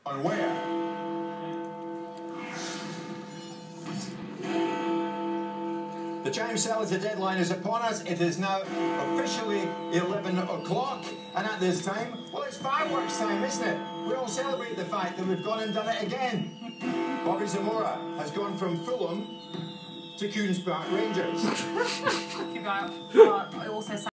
On where? The chimes tell us the deadline is upon us. It is now officially 11 o'clock. And at this time, well, it's fireworks time, isn't it? We all celebrate the fact that we've gone and done it again. Bobby Zamora has gone from Fulham to Coons Park Rangers. I also